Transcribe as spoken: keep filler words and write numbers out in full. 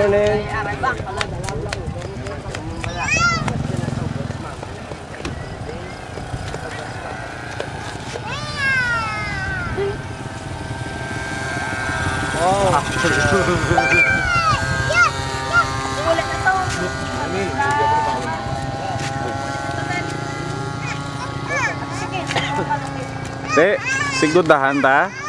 morning. Oh. Ulit na to. Te, sigudahan ta.